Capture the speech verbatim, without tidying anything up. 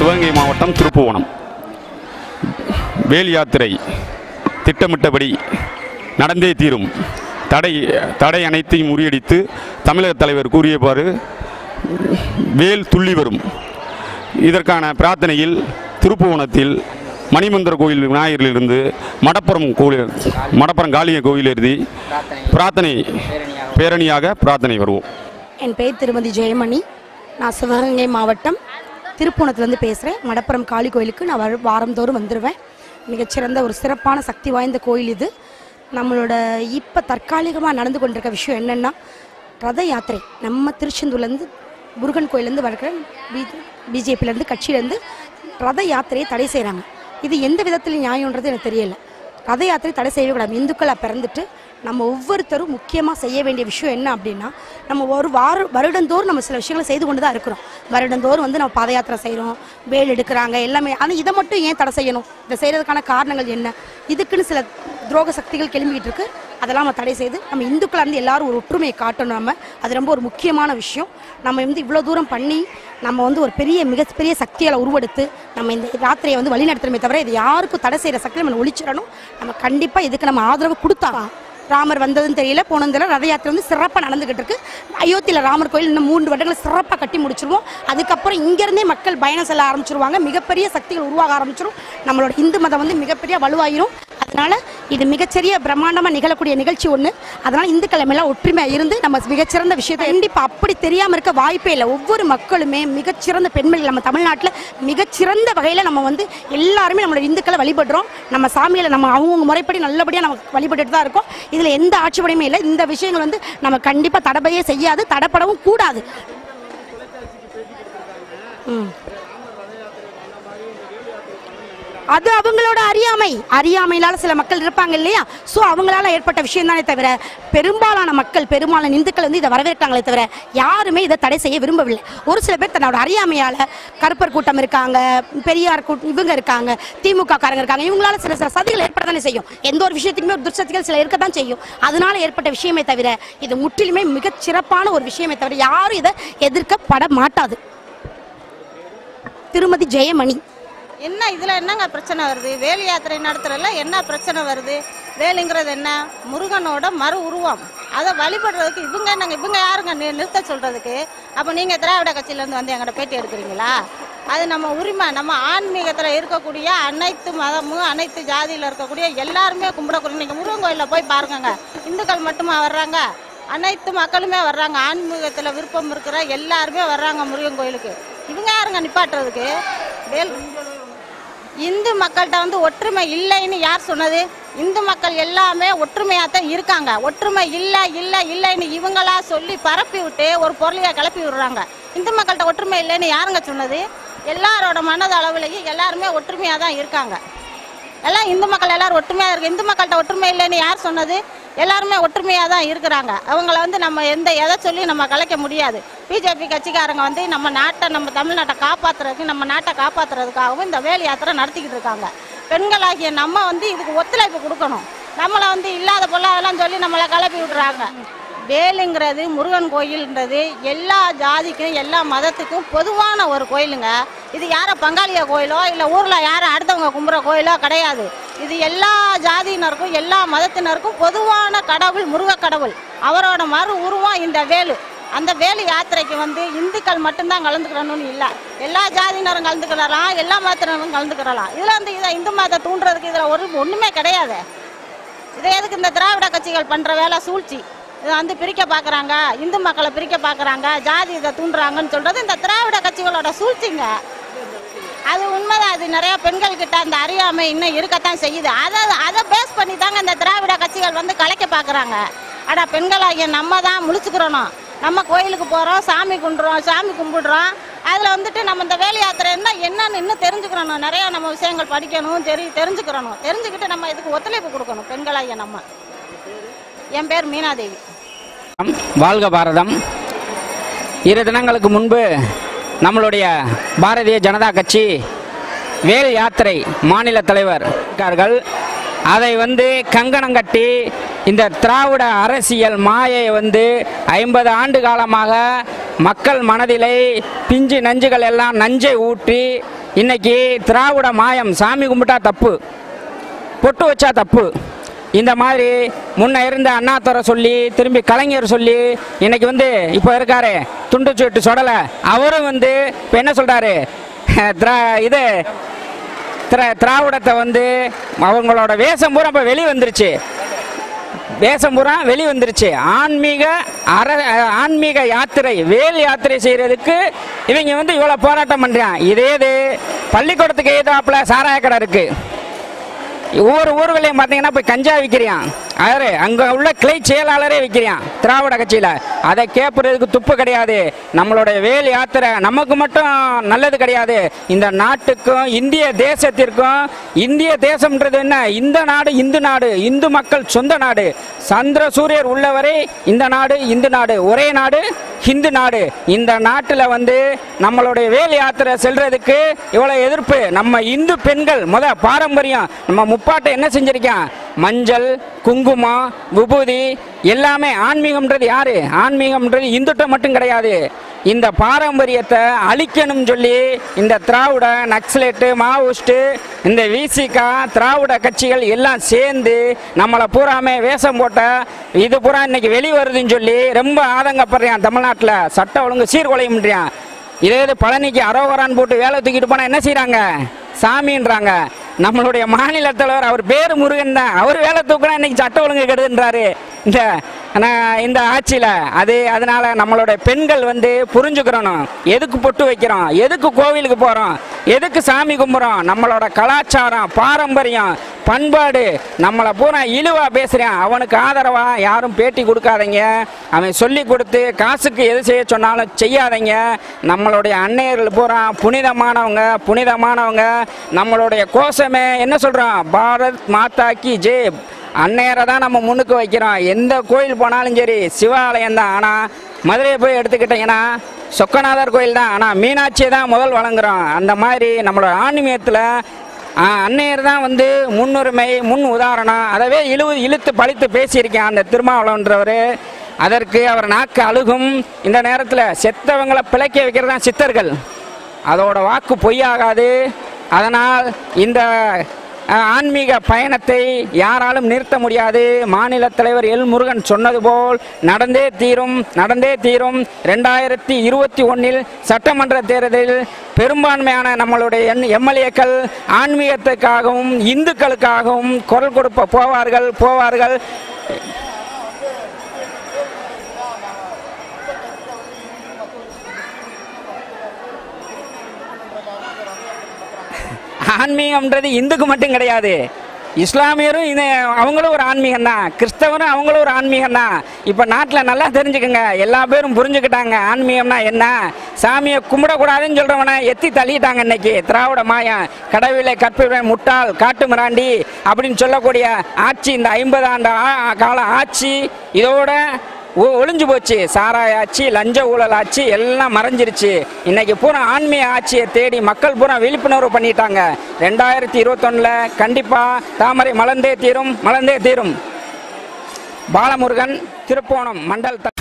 சிவகங்கை மாவட்டம் திருப்புவனம் வேல் யாத்திரை திட்டமிட்டபடி நடந்தே தீரும். தடை தடை அனைத்தையும் முறியடித்து தமிழக தலைவர் கூறியவாறு வேல் துள்ளி வரும். இதற்கான பிரார்த்தனையில் திருப்புவனத்தில் மணிமந்திர கோயில் விநாயகரிலிருந்து மடப்புறம் கோயில் மடப்புறம் காளிய கோயில் எழுதி பிரார்த்தனை பேரணியாக பிரார்த்தனை வருவோம். என் பெயர் திருமதி ஜெயமணி. நான் சிவகங்கை மாவட்டம் திருப்புவனத்துலேருந்து பேசுகிறேன். மடப்புறம் காளி கோயிலுக்கு நான் வர வாரந்தோறும் வந்துடுவேன். மிகச்சிறந்த ஒரு சிறப்பான சக்தி வாய்ந்த கோயில் இது. நம்மளோட இப்போ தற்காலிகமாக நடந்து கொண்டிருக்க விஷயம் என்னென்னா, ரத யாத்திரை நம்ம திருச்செந்தூர்லேருந்து முருகன் கோயிலேருந்து வர்ற பி பிஜேபியிலேருந்து கட்சியிலேருந்து ரத யாத்திரையை தடை செய்கிறாங்க. இது எந்த விதத்தில் நியாயன்றது எனக்கு தெரியலை. ரத யாத்திரை தடை செய்யவே கூடாது. இந்துக்களாக பிறந்துட்டு நம்ம ஒவ்வொருத்தரும் முக்கியமாக செய்ய வேண்டிய விஷயம் என்ன அப்படின்னா, நம்ம ஒரு வார வருடந்தோறும் நம்ம சில விஷயங்களை செய்து கொண்டு தான் இருக்கிறோம். வருடந்தோறும் வந்து நம்ம பாத யாத்திரை செய்கிறோம், வேல் எடுக்கிறாங்க எல்லாமே. ஆனால் இதை மட்டும் ஏன் தடை செய்யணும்? இதை செய்கிறதுக்கான காரணங்கள் என்ன? இதுக்குன்னு சில துரோக சக்திகள் கிளம்பிக்கிட்டு இருக்கு. அதெல்லாம் நம்ம தடை செய்து நம்ம இந்துக்களாக இருந்து எல்லாரும் ஒரு ஒற்றுமையை காட்டணும். நம்ம அது ரொம்ப ஒரு முக்கியமான விஷயம். நம்ம வந்து இவ்வளோ தூரம் பண்ணி நம்ம வந்து ஒரு பெரிய மிகப்பெரிய சக்தியால் உருவெடுத்து நம்ம இந்த யாத்திரையை வந்து வழிநடத்துறமே தவிர இது யாருக்கும் தடை செய்கிற சக்தியை நம்ம ஒழிச்சிடணும். நம்ம கண்டிப்பாக இதுக்கு நம்ம ஆதரவு கொடுத்தா. ராமர் வந்ததுன்னு தெரியல, போனதும் தெரியல. ரத யாத்திரை வந்து சிறப்பாக நடந்துகிட்டு இருக்கு. அயோத்தியில் ராமர் கோயில் இன்னும் மூன்று வருடங்களை சிறப்பாக கட்டி முடிச்சிருவோம். அதுக்கப்புறம் இங்கேருந்தே மக்கள் பயணம் செல்ல ஆரம்பிச்சிருவாங்க. மிகப்பெரிய சக்திகள் உருவாக ஆரம்பிச்சிடும். நம்மளோட இந்து மதம் வந்து மிகப்பெரிய வலுவாயிரும். அதனால இது மிகச்சிறிய பிரம்மாண்டமாக நிகழக்கூடிய நிகழ்ச்சி ஒன்று. அதனால் இந்துக்கள் எல்லாம் ஒற்றுமையாக இருந்து நம்ம மிகச்சிறந்த விஷயத்தை கண்டிப்பாக அப்படி தெரியாமல் இருக்க வாய்ப்பே இல்லை. ஒவ்வொரு மக்களுமே மிகச்சிறந்த பெண்மணிகள் நம்ம தமிழ்நாட்டில் மிகச்சிறந்த வகையில் நம்ம வந்து எல்லாருமே நம்மளோட இந்துக்களை வழிபடுறோம். நம்ம சாமியில் நம்ம அவங்கவுங்க முறைப்படி நல்லபடியாக நம்ம வழிபட்டுட்டு தான் இருக்கோம். இதில் எந்த ஆட்சேபனையுமே இல்லை. இந்த விஷயங்கள் வந்து நம்ம கண்டிப்பாக தடைபையே செய்யாது, தடைப்படவும் கூடாது. ம் அது அவங்களோட அறியாமை அறியாமையினால சில மக்கள் இருப்பாங்க இல்லையா? ஸோ அவங்களால ஏற்பட்ட விஷயம் தானே தவிர பெரும்பாலான மக்கள் பெரும்பாலான இந்துக்கள் வந்து இதை வரவேற்காங்களே தவிர யாருமே இதை தடை செய்ய விரும்பவில்லை. ஒரு சில பேர் தன்னோட அறியாமையால் கருப்பர் கூட்டம் இருக்காங்க, பெரியார் கூட்டம் இவங்க இருக்காங்க, திமுக காரங்க இருக்காங்க. இவங்களால சில சில சதிகள் ஏற்பட தானே செய்யும். எந்த ஒரு விஷயத்துக்குமே ஒரு துர்சக்திகள் சில இருக்க தான் செய்யும். அதனால ஏற்பட்ட விஷயமே தவிர இது முற்றிலுமே மிகச் சிறப்பான ஒரு விஷயமே தவிர யாரும் இதை எதிர்க்கப்பட மாட்டாது. திருமதி ஜெயமணி. என்ன இதில் என்னங்க பிரச்சனை வருது? வேல் யாத்திரை நடத்துறதுல என்ன பிரச்சனை வருது? வேலுங்கிறது என்ன? முருகனோட மறு உருவம். அதை வழிபடுறதுக்கு இவங்க என்னங்க, இவங்க யாருங்க நிறுத்த சொல்கிறதுக்கு? அப்போ நீங்கள் திராவிட கட்சியிலேருந்து வந்து எங்கள்கிட்ட பேட்டி எடுக்கிறீங்களா? அது நம்ம உரிமை. நம்ம ஆன்மீகத்தில் இருக்கக்கூடிய அனைத்து மதமும் அனைத்து ஜாதியில் இருக்கக்கூடிய எல்லாருமே கும்பிடக்கூடிய. நீங்கள் முருகன் கோயிலில் போய் பாருங்கங்க, இந்துக்கள் மட்டுமா வர்றாங்க? அனைத்து மக்களுமே வர்றாங்க. ஆன்மீகத்தில் விருப்பம் இருக்கிற எல்லாருமே வர்றாங்க முருகன் கோயிலுக்கு. இவங்க யாருங்க நிப்பாட்டுறதுக்கு? வேல் இந்து மக்கள்கிட்ட வந்து ஒற்றுமை இல்லைன்னு யார் சொன்னது? இந்து மக்கள் எல்லாமே ஒற்றுமையாக தான் இருக்காங்க. ஒற்றுமை இல்லை இல்லை இல்லைன்னு இவங்களா சொல்லி பரப்பி விட்டு ஒரு பொருளையை கிளப்பி விடுறாங்க. இந்து மக்கள்கிட்ட ஒற்றுமை இல்லைன்னு யாருங்க சொன்னது? எல்லாரோட மனது அளவுலையும் எல்லாருமே ஒற்றுமையாக தான் இருக்காங்க. எல்லாம் இந்து மக்கள் எல்லாரும் ஒற்றுமையாக இருக்கு. இந்து மக்கள்கிட்ட ஒற்றுமை இல்லைன்னு யார் சொன்னது? எல்லாருமே ஒற்றுமையாக தான் இருக்கிறாங்க. அவங்கள வந்து நம்ம எந்த எதை சொல்லி நம்ம கலைக்க முடியாது. பிஜேபி கட்சிக்காரங்க வந்து நம்ம நாட்டை நம்ம தமிழ்நாட்டை காப்பாற்றுறதுக்கு நம்ம நாட்டை காப்பாற்றுறதுக்காகவும் இந்த வேல் யாத்திரை நடத்திக்கிட்டு இருக்காங்க. பெண்களாகிய நம்ம வந்து இதுக்கு ஒத்துழைப்பு கொடுக்கணும். நம்மளை வந்து இல்லாத பொல்லாதெல்லாம் சொல்லி நம்மளை கிளப்பி விடுறாங்க. வேலுங்கிறது முருகன் கோயில்ன்றது எல்லா ஜாதிக்கும் எல்லா மதத்துக்கும் பொதுவான ஒரு கோயிலுங்க. இது யாரை பங்காளிய கோயிலோ இல்லை ஊரில் யாரை அடுத்தவங்க கும்புற கோயிலோ கிடையாது. இது எல்லா ஜாதியினருக்கும் எல்லா மதத்தினருக்கும் பொதுவான கடவுள் முருக கடவுள். அவரோட மறு உருவம் இந்த வேலு. அந்த வேலு யாத்திரைக்கு வந்து இந்துக்கள் மட்டும்தான் கலந்துக்கிறணும்னு இல்லை, எல்லா ஜாதியினரும் கலந்துக்கிறலாம், எல்லா மதத்தினரும் கலந்துக்கிறலாம். இதில் வந்து இதை இந்து மதத்தை தூண்டுறதுக்கு இதில் ஒரு ஒன்றுமே கிடையாது. இதை எதுக்கு இந்த திராவிட கட்சிகள் பண்ணுற வேலை? சூழ்ச்சி. இதை வந்து பிரிக்க பார்க்குறாங்க, இந்து மக்களை பிரிக்க பார்க்குறாங்க, ஜாதி இதை தூண்டுறாங்கன்னு சொல்கிறது இந்த திராவிட கட்சிகளோட சூழ்ச்சிங்க. அது உண்மைதான். அது நிறையா பெண்கள்கிட்ட அந்த அறியாமை இன்னும் இருக்கத்தான் செய்யுது. அதை அதை பேஸ் பண்ணி தாங்க இந்த திராவிட கட்சிகள் வந்து கலைக்க பார்க்குறாங்க. ஆனால் பெண்களாகிய நம்ம தான் முழிச்சுக்கிறணும். நம்ம கோயிலுக்கு போகிறோம், சாமி கும்பிட்றோம், சாமி கும்பிடுறோம். அதில் வந்துட்டு நம்ம இந்த வேல் யாத்திரை என்ன என்னன்னு இன்னும் தெரிஞ்சுக்கிறணும். நிறையா நம்ம விஷயங்கள் படிக்கணும், தெரி தெரிஞ்சுக்கிறணும். தெரிஞ்சுக்கிட்டு நம்ம இதுக்கு ஒத்துழைப்பு கொடுக்கணும் பெண்களாகிய நம்ம. என் பேர் மீனாதேவி. வாழ்க பாரதம். இரு தினங்களுக்கு முன்பு நம்மளுடைய பாரதிய ஜனதா கட்சி வேல் யாத்திரை மாநில தலைவர் இருக்கார்கள். அதை வந்து கங்கணம் கட்டி இந்த திராவிட அரசியல் மாயை வந்து ஐம்பது ஆண்டு காலமாக மக்கள் மனதிலே பிஞ்சு நஞ்சுகள் எல்லாம் நஞ்சை ஊற்றி இன்னைக்கு திராவிட மாயம், சாமி கும்பிட்டா தப்பு, பொட்டு வச்சா தப்பு, இந்த மாதிரி முன்ன இருந்த அண்ணாதுரை சொல்லி திரும்பி கலைஞர் சொல்லி இன்னைக்கு வந்து இப்போ இருக்காரு துண்டு சொட்டு சொடலை, அவரும் வந்து இப்போ என்ன சொல்கிறாரு, திரா இது திரா திராவிடத்தை வந்து அவங்களோட வேஷம் பூரா இப்போ வெளி வந்துருச்சு, வேஷம் பூரா வெளி வந்துருச்சு. ஆன்மீக அற ஆன்மீக யாத்திரை, வேல் யாத்திரை செய்கிறதுக்கு இவங்க வந்து இவ்வளோ போராட்டம் பண்ணுறான். இதே இது பள்ளிக்கூடத்துக்கு ஏதாப்புல சாராய கடை இருக்குது, ஒவ்வொரு ஊர்களையும் பார்த்தீங்கன்னா போய் கஞ்சா விற்கிறான், யாரு அங்கே உள்ள கிளை செயலாளரே விற்கிறான் திராவிட கட்சியில். அதை கேட்பறதுக்கு துப்பு கிடையாது. நம்மளுடைய வேல் யாத்திரை நமக்கு மட்டும் நல்லது கிடையாது, இந்த நாட்டுக்கும் இந்திய தேசத்திற்கும். இந்திய தேசம்ன்றது என்ன, இந்த நாடு இந்து நாடு, இந்து மக்கள் சொந்த நாடு, சந்திர சூரியர் உள்ளவரை இந்த நாடு இந்து நாடு, ஒரே நாடு ஹிந்து நாடு. இந்த நாட்டில் வந்து நம்மளுடைய வேல் யாத்திரை செல்றதுக்கு இவ்வளோ எதிர்ப்பு. நம்ம இந்து பெண்கள் முத பாரம்பரியம், நம்ம முப்பாட்டை என்ன செஞ்சிருக்கான், மஞ்சள் குங்குமம் விபூதி எல்லாமே. ஆன்மீகம்ன்றது யாரு, ஆன்மீகம்ன்றது இந்துட்ட மட்டும் கிடையாது. இந்த பாரம்பரியத்தை அழிக்கணும்னு சொல்லி இந்த திராவிட நக்சலேட்டு மாவோயிஸ்ட்டு இந்த விசிகா திராவிட கட்சிகள் எல்லாம் சேர்ந்து நம்மளை பூராமே வேஷம் போட்ட இது பூரா இன்னைக்கு வெளிவருதுன்னு சொல்லி ரொம்ப ஆதங்கப்படுறான். தமிழ்நாட்டில் சட்ட ஒழுங்கு சீர்குலையும்ன்றான். இதே இது பழனிக்கு அரோகரான் போட்டு வேலை தூக்கிட்டு போனால் என்ன செய்கிறாங்க, சாமின்றாங்க. நம்மளுடைய மாநில தலைவர் அவர் பேர் முருகன் தான், அவர் வேலை தூக்கினா இன்னைக்கு சட்ட ஒழுங்கு கெடுதுன்றாரு இந்த இந்த ஆட்சியில். அது அதனால நம்மளுடைய பெண்கள் வந்து புரிஞ்சுக்கிறணும், எதுக்கு பொட்டு வைக்கிறோம், எதுக்கு கோவிலுக்கு போகிறோம், எதுக்கு சாமி கும்பிட்றோம், நம்மளோட கலாச்சாரம் பாரம்பரியம் பண்பாடு. நம்மளை பூரா இழிவா பேசுகிறான், அவனுக்கு ஆதரவாக யாரும் பேட்டி கொடுக்காதீங்க. அவன் சொல்லி கொடுத்து காசுக்கு எது செய்ய சொன்னாலும் செய்யாதீங்க. நம்மளுடைய அன்னையர்கள் பூரா புனிதமானவங்க, புனிதமானவங்க. நம்மளுடைய கோஷமே என்ன சொல்கிறோம், பாரத் மாதா கி ஜெய். அன்னையரை தான் நம்ம முன்னுக்கு வைக்கிறோம். எந்த கோயில் போனாலும் சரி சிவாலயம் தான். ஆனால் மதுரையை போய் எடுத்துக்கிட்டிங்கன்னா சொக்கநாதர் கோயில் தான், ஆனால் மீனாட்சியை தான் முதல் வழங்குறோம். அந்த மாதிரி நம்மளோட ஆன்மீகத்தில் அன்னையர் தான் வந்து முன்னுரிமை, முன் உதாரணம். அதவே இழு இழுத்து பழித்து பேசியிருக்கேன் அந்த திருமாவளவன்றவர். அதற்கு அவர் நாக்கு அழுகும். இந்த நேரத்தில் செத்தவங்களை பிழைக்க வைக்கிறது தான் சித்தர்கள், அதோட வாக்கு பொய்யாகாது. அதனால் இந்த ஆன்மீக பயணத்தை யாராலும் நிறுத்த முடியாது. மாநில தலைவர் எல் முருகன் சொன்னது போல் நடந்தே தீரும், நடந்தே தீரும். ரெண்டாயிரத்தி இருபத்தி ஒன்றில் சட்டமன்ற தேர்தலில் பெரும்பான்மையான நம்மளுடைய எம்எல்ஏக்கள் ஆன்மீகத்துக்காகவும் இந்துக்களுக்காகவும் குரல் கொடுப்ப போவார்கள் போவார்கள் ஆன்மீகம்ன்றது இந்துக்கு மட்டும் கிடையாது, இஸ்லாமியரும் இது அவங்களும் ஒரு ஆன்மீகம் தான், கிறிஸ்தவரும் அவங்களும் ஒரு ஆன்மீகம் தான். இப்போ நாட்டில் நல்லா தெரிஞ்சுக்கோங்க, எல்லா பேரும் புரிஞ்சுக்கிட்டாங்க ஆன்மீகம்னா என்ன. சாமியை கும்பிடக்கூடாதுன்னு சொல்கிறவனை எத்தி தள்ளிட்டாங்க இன்னைக்கு திராவிட மாயம். கடவுளை கற்பிவன் முட்டாள் காட்டு மிராண்டி அப்படின்னு சொல்லக்கூடிய ஆட்சி, இந்த ஐம்பது ஆண்டு கால ஆட்சி இதோட ஒளிஞ்சு போச்சு. சாராய ஆட்சி, லஞ்ச ஊழல் ஆட்சி எல்லாம் மறைஞ்சிருச்சு. இன்னைக்கு பூரா ஆன்மீக ஆட்சியை தேடி மக்கள் பூரா விழிப்புணர்வு பண்ணிட்டாங்க. ரெண்டாயிரத்தி இருபத்தொன்னில் கண்டிப்பாக தாமரை மலர்ந்தே தீரும், மலர்ந்தே தீரும். பாலமுருகன், திருப்போணம் மண்டல்.